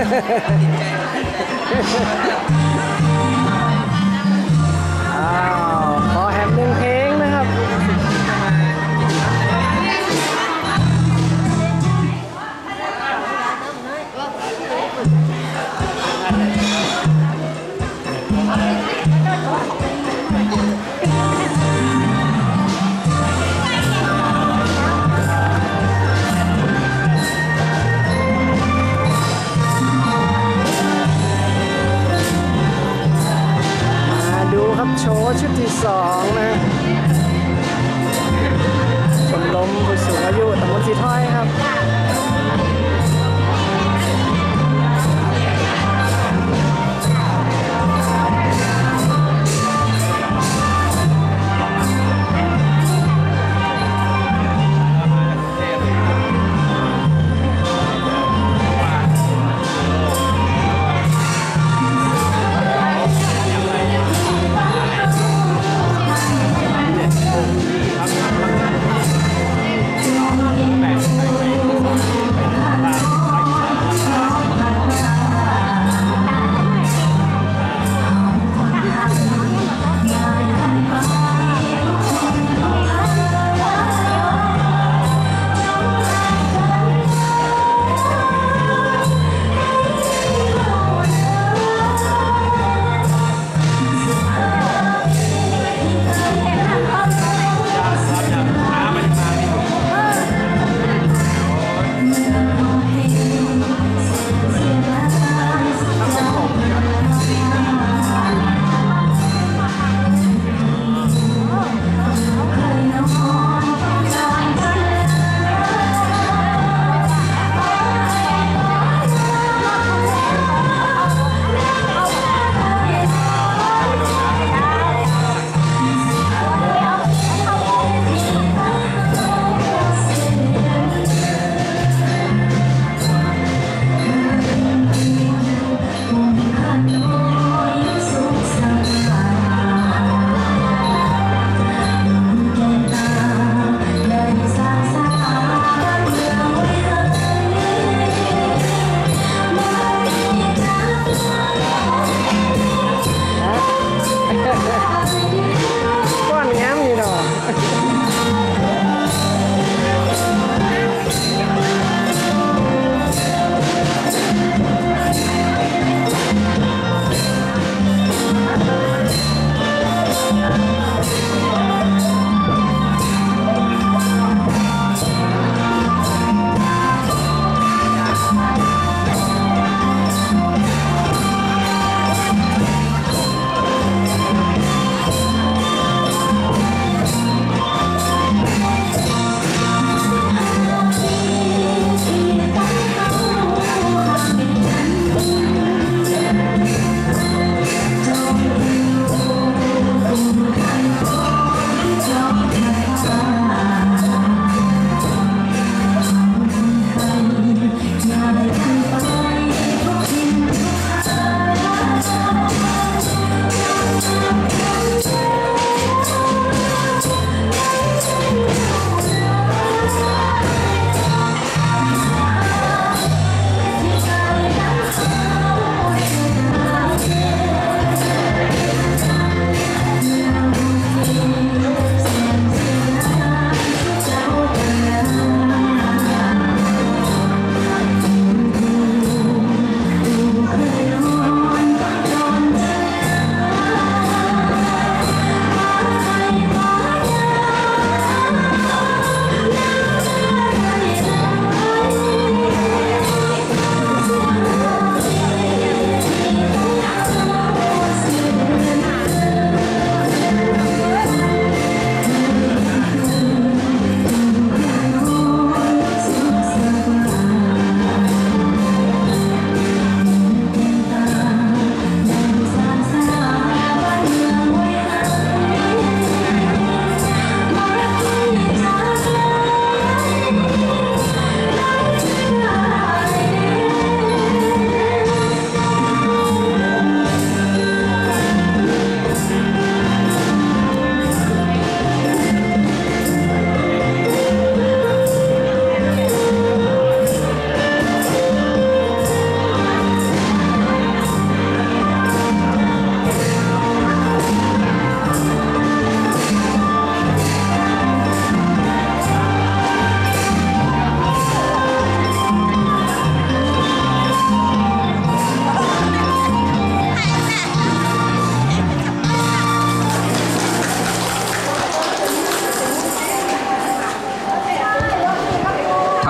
ขอแฮม1เพลงนะครับโชว์ชุดที่2นะชมรมผู้สูงอายุตำบลสีถ้อยครับ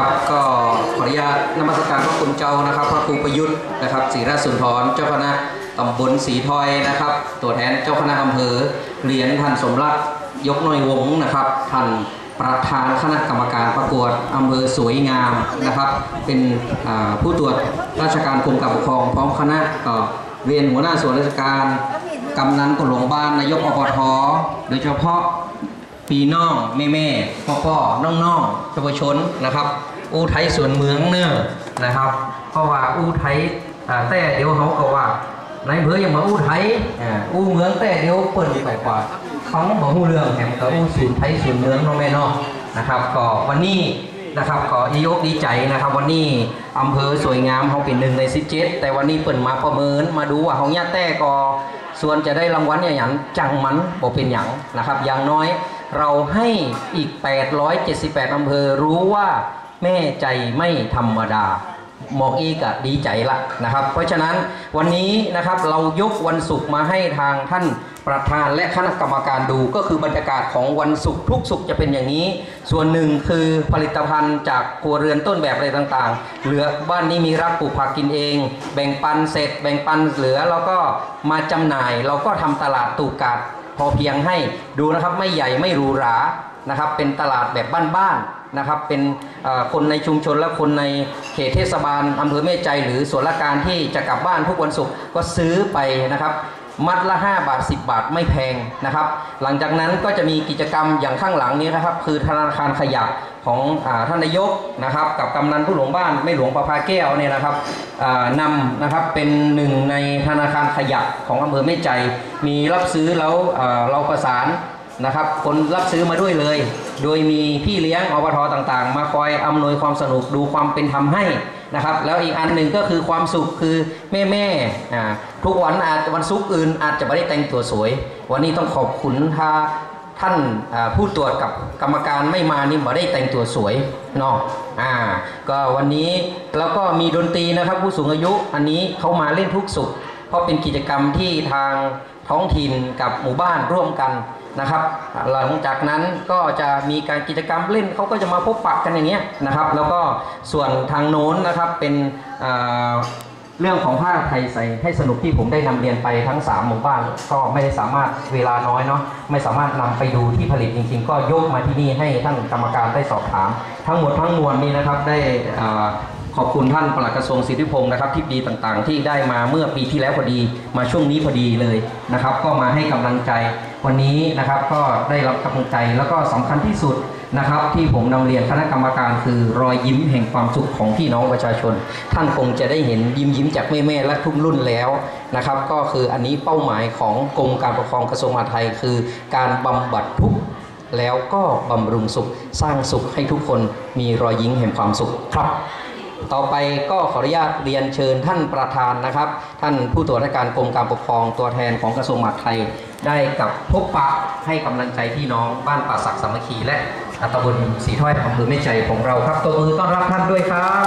นะครับก็ขออนุญาตนมัสการพระคุณเจ้านะครับพระครูประยุทธ์นะครับศรีราชสุนทรเจ้าคณะตำบลศรีทอยนะครับตัวแทนเจ้าคณะอำเภอเรียนท่านสมรักยกน้อยวงศ์นะครับท่านประธานคณะกรรมการประกวดอำเภอสวยงามนะครับเป็นผู้ตรวจราชการกรมการปกครองพร้อมคณะเรียนหัวหน้าส่วนราชการกำนันกหลวงบ้านนายกอบท.โดยเฉพาะปีน้องแม่พ่อน้องเยาวชนนะครับอู้ไทยส่วนเมืองเนื้อนะครับเพราะว่าอู้ไทยแต่เดี๋ยวเขาก็ว่าในเพื่อยังมาอู้ไทยอู้เมืองแต่เดี๋ยวเปิดไปกว่าเขาบอกอู้เรื่องแห่งก็อู้ศูนย์ไทยศูนย์เมืองน้องแม่น้องนะครับก็วันนี้นะครับก็ยกดีใจนะครับวันนี้อำเภอสวยงามเขาเป็น1 ใน 17แต่วันนี้เปิดมาประเมินมาดูว่าเขาเนี่ยแต่ก็ส่วนจะได้รางวัลอย่างจังมันบอกเป็นอย่างนะครับอย่างน้อยเราให้อีก878อำเภอรู้ว่าแม่ใจไม่ธรรมดาหมอกอีกอะดีใจละนะครับเพราะฉะนั้นวันนี้นะครับเรายกวันศุกร์มาให้ทางท่านประธานและคณะกรรมการดูก็คือบรรยากาศของวันศุกร์ทุกศุกร์จะเป็นอย่างนี้ส่วนหนึ่งคือผลิตภัณฑ์จากครัวเรือนต้นแบบอะไรต่างๆเหลือบ้านนี้มีรักปลูกผักกินเองแบ่งปันเสร็จแบ่งปันเหลือแล้วก็มาจำหน่ายเราก็ทำตลาดตูกาดพอเพียงให้ดูนะครับไม่ใหญ่ไม่หรูหรานะครับเป็นตลาดแบบบ้านๆนะครับเป็นคนในชุมชนและคนในเขตเทศบาลอำเภอแม่ใจหรือส่วนราชการที่จะกลับบ้านทุกวันศุกร์ก็ซื้อไปนะครับมัดละ5 บาท 10 บาทไม่แพงนะครับหลังจากนั้นก็จะมีกิจกรรมอย่างข้างหลังนี้นะครับคือธนาคารขยะของท่านนายกนะครับกับกำนันผู้หลวงบ้านไม่หลวงประภาแก้วเนี่ยนะครับนำนะครับเป็น1 ในธนาคารขยะของอำเภอแม่ใจมีรับซื้อแล้วเราประสานนะครับคนรับซื้อมาด้วยเลยโดยมีพี่เลี้ยงอบท.ต่างๆมาคอยอำนวยความสนุกดูความเป็นธรรมให้นะครับแล้วอีกอันหนึ่งก็คือความสุขคือแม่ทุกวันวันศุกร์อื่นอาจจะไม่ได้แต่งตัวสวยวันนี้ต้องขอบคุณท่านผู้ตรวจกับกรรมการไม่มานี่ไม่ได้แต่งตัวสวยเนาะก็วันนี้แล้วก็มีดนตรีนะครับผู้สูงอายุอันนี้เขามาเล่นทุกศุกร์เพราะเป็นกิจกรรมที่ทางท้องถิ่นกับหมู่บ้านร่วมกันนะครับหลังจากนั้นก็จะมีการกิจกรรมเล่นเขาก็จะมาพบปะกันอย่างเงี้ยนะครับแล้วก็ส่วนทางโน้นนะครับเป็นเรื่องของผ้าไทยใส่ให้สนุกที่ผมได้นำเรียนไปทั้ง3หมู่บ้านก็ไม่ได้สามารถเวลาน้อยเนาะไม่สามารถนำไปดูที่ผลิตจริงๆก็ยกมาที่นี่ให้ท่านกรรมการได้สอบถามทั้งหมดทั้งมวลนี้นะครับได้ขอบคุณท่านปลัดกระทรวงสิทธิพงศ์นะครับที่ดีต่างๆที่ได้มาเมื่อปีที่แล้วพอดีมาช่วงนี้พอดีเลยนะครับก็มาให้กำลังใจวันนี้นะครับก็ได้รับกำลังใจแล้วก็สำคัญที่สุดนะครับที่ผมนำเรียนคณะกรรมการคือรอยยิ้มแห่งความสุขของพี่น้องประชาชนท่านคงจะได้เห็นยิ้มจากแม่และทุกรุ่นแล้วนะครับก็คืออันนี้เป้าหมายของกรมการปกครองกระทรวงมหาดไทยคือการบำบัดทุกข์แล้วก็บำรุงสุขสร้างสุขให้ทุกคนมีรอยยิ้มแห่งความสุขครับต่อไปก็ขออนุญาตเรียนเชิญท่านประธานนะครับท่านผู้ตรวจราชการกรมการปกครองตัวแทนของกระทรวงมหาดไทยได้กับพบปะให้กำลังใจพี่น้องบ้านป่าศักดิ์สามัคคีและตำบลศรีถ้อยอำเภอแม่ใจของเราครับตบมือต้อนรับท่านด้วยครับ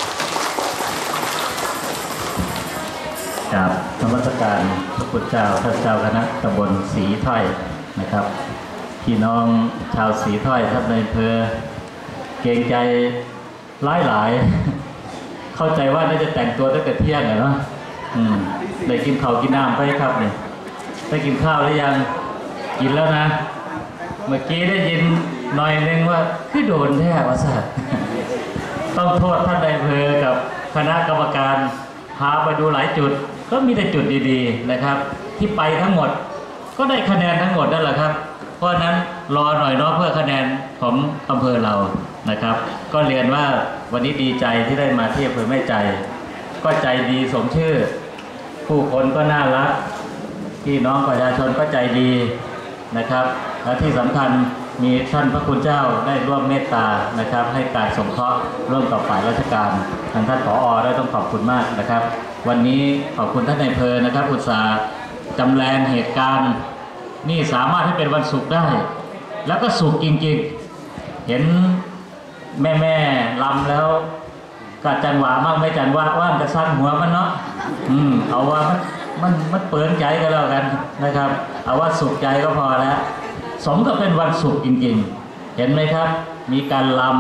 ครับนมัสการพระคุณเจ้าท่านเจ้าคณะตำบลศรีถ้อยนะครับพี่น้องชาวศรีถ้อยท่านในอำเภอเกรงใจหลายเข้าใจว่าน่าจะแต่งตัวตั้งแต่เที่ยงเนาะได้กินข้าวกินน้ำไปครับเนี่ยได้กินข้าวหรือยังกินแล้วนะเมื่อกี้ได้ยินหน่อยนึงว่าคือโดนแท้ว่าสัตว์ต้องโทษท่านนายอำเภอกับคณะกรรมการพาไปดูหลายจุดก็มีแต่จุดดีๆนะครับที่ไปทั้งหมดก็ได้คะแนนทั้งหมดนั่นแหละครับเพราะนั้นรอหน่อยเนาะเพื่อคะแนนของอำเภอเรานะครับก็เรียนว่าวันนี้ดีใจที่ได้มาที่อำเภอแม่ใจก็ใจดีสมชื่อผู้คนก็น่ารักพี่น้องประชาชนก็ใจดีนะครับและที่สำคัญมีท่านพระคุณเจ้าได้ร่วมเมตตานะครับให้การสงเคราะห์ร่วมกับฝ่ายราชการท่านผอ.ได้ต้องขอบคุณมากนะครับวันนี้ขอบคุณท่านนายอำเภอนะครับอุตส่าห์จำแรงเหตุการณ์นี่สามารถให้เป็นวันศุกร์ได้แล้วก็ศุกร์จริงๆเห็นแม่ลำแล้วก็จังหวะมากไม่จังหวะว่างจะสั้นหัวมันเนาะเอาว่ามันเปิดใจกันแล้วกันนะครับเอาว่าสุขใจก็พอแล้วสมกับเป็นวันศุกร์จริงๆเห็นไหมครับมีการล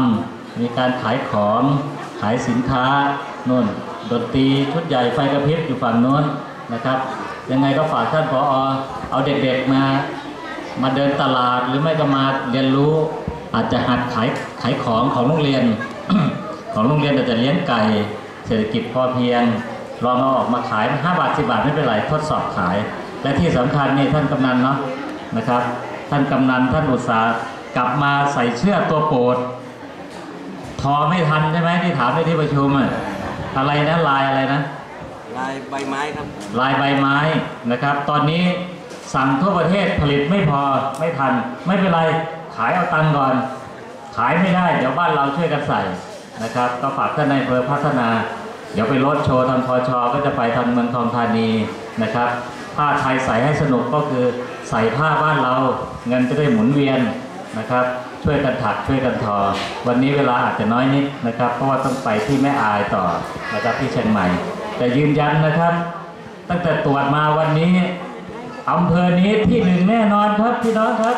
มีการขายของขายสินค้านู่นดนตรีชุดใหญ่ไฟกระพริบอยู่ฝั่งโน้นนะครับยังไงก็ฝากท่านผอ.เอาเด็กๆมาเดินตลาดหรือไม่ก็มาเรียนรู้อาจจะหัดขายของโรงเรียน ของโรงเรียนอาจจะเลี้ยงไก่เศรษฐกิจพอเพียงลองเอาออกมาขาย5 บาท 10 บาทไม่เป็นไรทดสอบขายและที่สำคัญนี่ท่านกำนันเนาะนะครับท่านกำนันท่านอุตสาหกลับมาใส่เสื้อตัวโปรดทอไม่ทันใช่ไหมที่ถามในที่ประชุมอะไรนะลายอะไรนะลายใบไม้ครับลายใบไม้นะครับตอนนี้สั่งทั่วประเทศผลิตไม่พอไม่ทันไม่เป็นไรขายเอาตังค์ก่อนขายไม่ได้เดี๋ยวบ้านเราช่วยกันใส่นะครับก็ฝากท่านนายอำเภอพัฒนาเดี๋ยวไปรถโชว์ทางพช.ก็จะไปทางเมืองทองธานีนะครับผ้าไทยใส่ให้สนุกก็คือใส่ผ้าบ้านเราเงินจะได้หมุนเวียนนะครับช่วยกันถักช่วยกันทอวันนี้เวลาอาจจะน้อยนิดนะครับเพราะว่าต้องไปที่แม่อายต่อนะครับที่เชียงใหม่แต่ยืนยันนะครับตั้งแต่ตรวจมาวันนี้อำเภอนี้ที่1แน่นอนครับพี่น้องครับ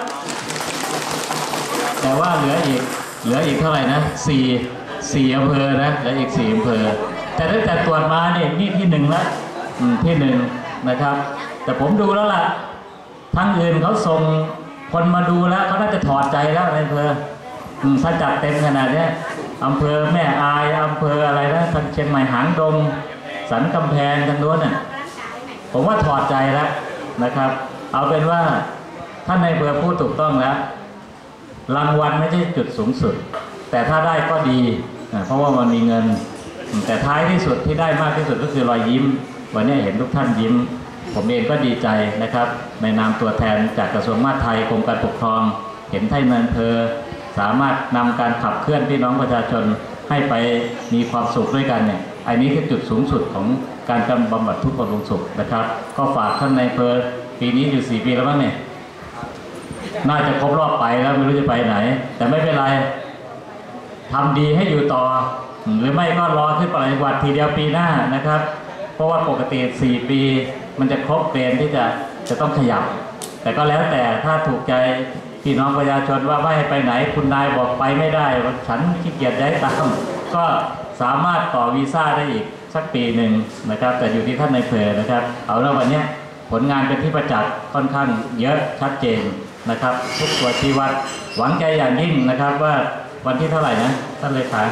แต่ว่าเหลืออีกเท่าไหร่นะ4อำเภอนะเหลืออีก4อำเภอแต่ตั้งแต่ตรวจมาเนี่ยนี่ที่1แล้วที่1นะครับแต่ผมดูแล้วล่ะทั้งอื่นเขาส่งคนมาดูแล้วเขาน่าจะถอดใจแล้วในอำเภอถ้าจัดเต็มขนาดนี้อำเภอแม่อายอำเภออะไรนะทางเชียงใหม่หางดงสันกำแพงทางโน้นน่ะผมว่าถอดใจแล้วนะครับเอาเป็นว่าท่านในอำเภอพูดถูกต้องแล้วรางวัลไม่ใช่จุดสูงสุดแต่ถ้าได้ก็ดีเพราะว่ามันมีเงินแต่ท้ายที่สุดที่ได้มากที่สุดก็คือรอยยิ้มวันนี้เห็นทุกท่านยิ้มผมเองก็ดีใจนะครับในนามตัวแทนจากกระทรวงมหาดไทยกรมการปกครองเห็นท่านนายอำเภอสามารถนำการขับเคลื่อนพี่น้องประชาชนให้ไปมีความสุขด้วยกันเนี่ยอันนี้คือจุดสูงสุดของการบำบัดทุกข์บำรุงสุขนะครับก็ฝากท่านนายอำเภอปีนี้อยู่4 ปีแล้วบ้างเนี่ยน่าจะครบรอบไปแล้วไม่รู้จะไปไหนแต่ไม่เป็นไรทำดีให้อยู่ต่อหรือไม่ก็รอขึ้นปริญญาทีเดียวปีหน้านะครับเพราะว่าปกติ4 ปีมันจะครบเกณฑ์ที่จะต้องขยับแต่ก็แล้วแต่ถ้าถูกใจพี่น้องประชาชนว่าไม่ให้ไปไหนคุณนายบอกไปไม่ได้ฉันขี้เกียจย้ายตามก็สามารถต่อวีซ่าได้อีกสักปีหนึ่งนะครับแต่อยู่ที่ท่านนายอำเภอนะครับเอาแล้ววันนี้ผลงานเป็นที่ประจักษ์ค่อนข้างเยอะชัดเจนนะครับทุกตัวชี้วัดหวังใจอย่างยิ่งนะครับว่าวันที่เท่าไหร่นะท่านเลขา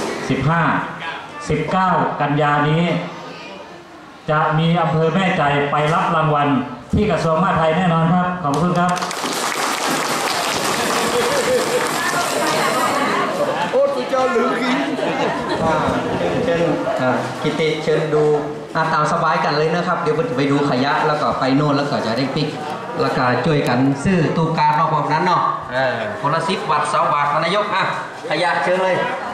19 กันยานี้จะมีอำเภอแม่ใจไปรับรางวัลที่กระทรวงมหาดไทยแน่นอนครับขอบคุณครับโอ้ตัวเจ้าหรือกินเชิญกิติเชิญดูตามสบายกันเลยนะครับเดี๋ยวไปดูขยะแล้วก็ไปโน่นแล้วก็จะได้ปิกแล้วก็ช่วยกันซื้อตู้การนอกแบบนั้นเนาะคนละ10 บาท 20 บาทนายกขยะเชิญเลย